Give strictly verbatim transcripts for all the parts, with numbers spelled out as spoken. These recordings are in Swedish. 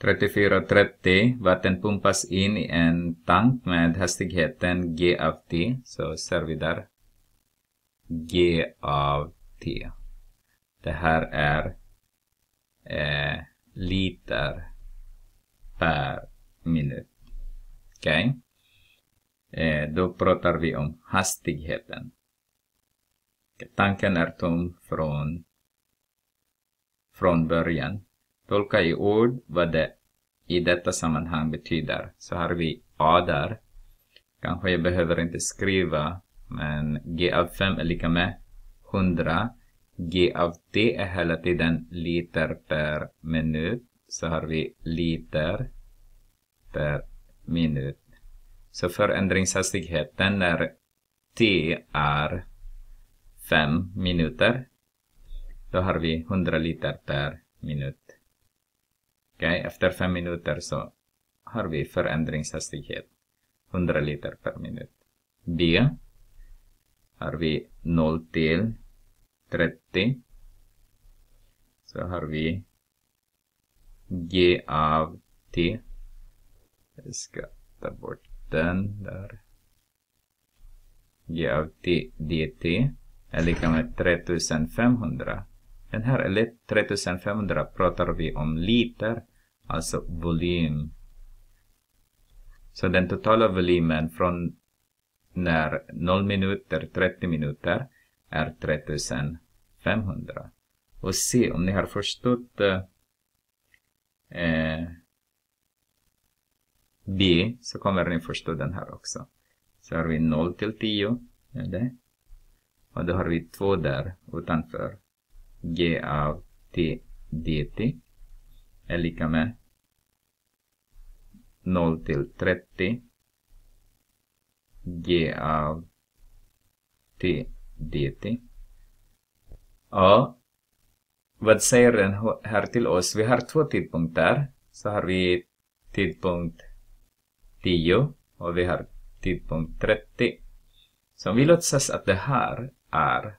trettiofyra trettio. Vatten pumpas in i en tank med hastigheten G av T. Så ser vi där. G av T. Det här är eh, liter per minut. Okej. Okay. Eh, då pratar vi om hastigheten. Tanken är tom från, från början. Tolka i ord vad det i detta sammanhang betyder. Så har vi A där. Kanske jag behöver inte skriva. Men G av fem är lika med hundra. G av T är hela tiden liter per minut. Så har vi liter per minut. Så förändringshastigheten när T är fem minuter. Då har vi hundra liter per minut. Okej, okay, efter fem minuter så har vi förändringshastighet hundra liter per minut. B har vi noll till trettio. Så har vi G av T. Jag ska ta bort den där. G av T dt är lika med tre tusen femhundra. Den här är tre tusen femhundra pratar vi om liter, alltså volym. Så den totala volymen från när noll minuter, trettio minuter är tre tusen femhundra. Och se om ni har förstått eh, B, så kommer ni förstå den här också. Så har vi noll till tio. Är det? Och då har vi två där utanför. G av T dt är lika med noll till trettio. G av T dt. Ja, vad säger den här till oss? Vi har två tidpunkter. Så har vi tidpunkt tio och vi har tidpunkt trettio. Så om vi låtsas att det här är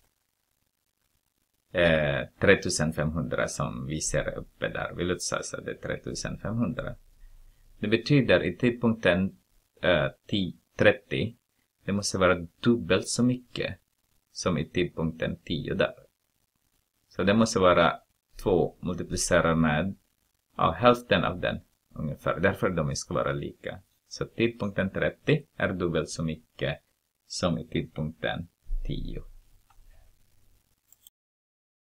eh, tre tusen femhundra som vi ser uppe där. Vi låtsas att det är tre tusen femhundra. Det betyder i tidpunkten eh, trettio, det måste vara dubbelt så mycket som i tidpunkten tio där. Så det måste vara två multiplicerat med ja, hälften av den ungefär. Därför de ska vara lika. Så tidpunkten trettio är dubbelt så mycket som i tidpunkten tio.